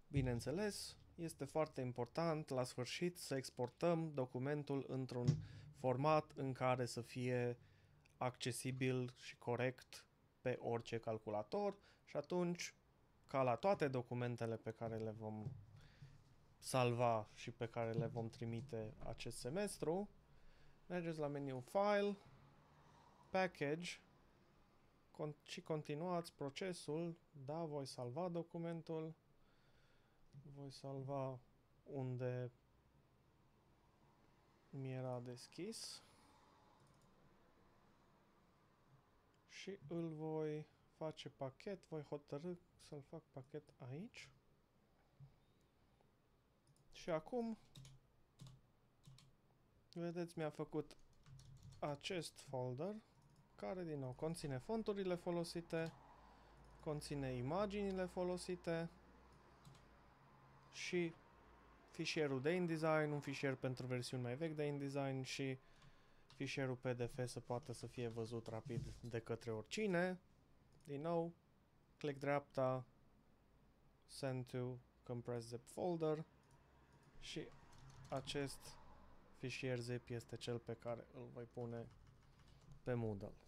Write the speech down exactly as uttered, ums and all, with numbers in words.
Bineînțeles, este foarte important la sfârșit să exportăm documentul într-un format în care să fie accesibil și corect pe orice calculator și atunci, ca la toate documentele pe care le vom salva și pe care le vom trimite acest semestru, mergeți la meniul File, Package con- și continuați procesul. Da, voi salva documentul. Voi salva unde mi era deschis și îl voi face pachet. Voi hotărâ să-l fac pachet aici. Și acum, vedeți, mi-a făcut acest folder care, din nou, conține fonturile folosite, conține imaginile folosite și fișierul de InDesign, un fișier pentru versiuni mai vechi de InDesign și fișierul P D F să poată să fie văzut rapid de către oricine. Din nou, click dreapta, send to compressed zip folder și acest fișier zip este cel pe care îl voi pune pe Moodle.